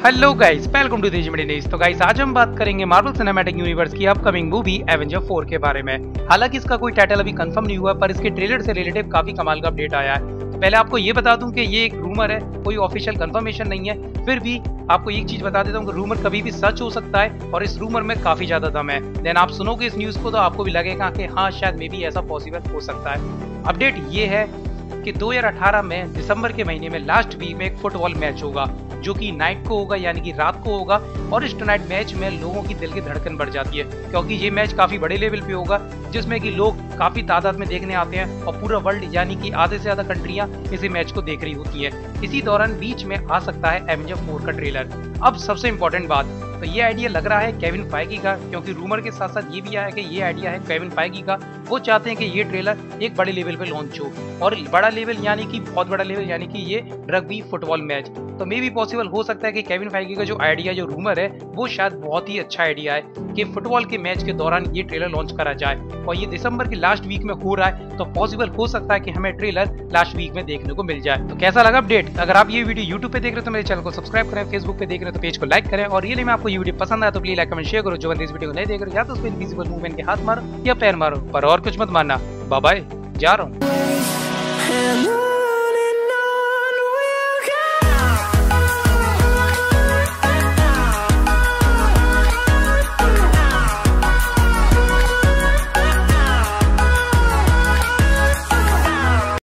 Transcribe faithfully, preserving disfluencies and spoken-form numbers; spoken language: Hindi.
Hello guys, welcome to news. तो गाइस, आज हम बात करेंगे मार्वल सिनेमैटिक यूनिवर्स की अपकमिंग मूवी एवेंजर फोर के बारे में। हालांकि इसका कोई टाइटल अभी कंफर्म नहीं हुआ, पर इसके ट्रेलर से रिलेटेड काफी कमाल का अपडेट आया है। तो पहले आपको ये बता दूं कि ये एक रूमर है, कोई ऑफिशियल कंफर्मेशन नहीं है। फिर भी आपको एक चीज बता देता हूँ कि रूमर कभी भी सच हो सकता है और इस रूमर में काफी ज्यादा दम है। देन आप सुनोगे इस न्यूज को तो आपको भी लगेगा कि हाँ, शायद मे बी ऐसा पॉसिबल हो सकता है। अपडेट ये है कि दो हज़ार अठारह में दिसंबर के महीने में लास्ट वीक में एक फुटबॉल मैच होगा, जो कि नाइट को होगा, यानी कि रात को होगा। और इस नाइट मैच में लोगों की दिल की धड़कन बढ़ जाती है, क्योंकि ये मैच काफी बड़े लेवल पे होगा, जिसमें कि लोग काफी तादाद में देखने आते हैं और पूरा वर्ल्ड यानी कि आधे से ज्यादा कंट्रियां इसी मैच को देख रही होती हैं। इसी दौरान बीच में आ सकता है एवेंजर फोर का ट्रेलर। अब सबसे इम्पोर्टेंट बात, तो ये आइडिया लग रहा है केविन फाइगी का, क्योंकि रूमर के साथ साथ ये भी आया कि ये आइडिया है केविन फाइगी का। वो चाहते हैं कि ये ट्रेलर एक बड़े लेवल पे लॉन्च हो, और बड़ा लेवल यानी कि बहुत बड़ा लेवल यानी कि ये रग्बी फुटबॉल मैच। तो मे भी पॉसिबल हो सकता है कि केविन फाइगी का जो आइडिया, जो रूमर है, वो शायद बहुत ही अच्छा आइडिया है कि फुटबॉल के मैच के दौरान ये ट्रेलर लॉन्च करा जाए। और ये दिसंबर के लास्ट वीक में हो रहा है, तो पॉसिबल हो सकता है कि हमें ट्रेलर लास्ट वीक में देखने को मिल जाए। तो कैसा लगा अपडेट? अगर आप ये वीडियो यूट्यूब पे देख रहे हो तो मेरे चैनल को सब्सक्राइब करें, फेसबुक पे देख रहे हो तो पेज को लाइक करें, और रियली में आपको ये वीडियो पसंद आया तो प्लीज लाइक कमेंट शेयर करो। जो बंदे इस वीडियो को नहीं देख रहे, या तो उस पर इनविजिबल मूवमेंट के हाथ मारो या पैर मारो, पर और कुछ मत मारना। बाय बाय, जा रहा हूँ।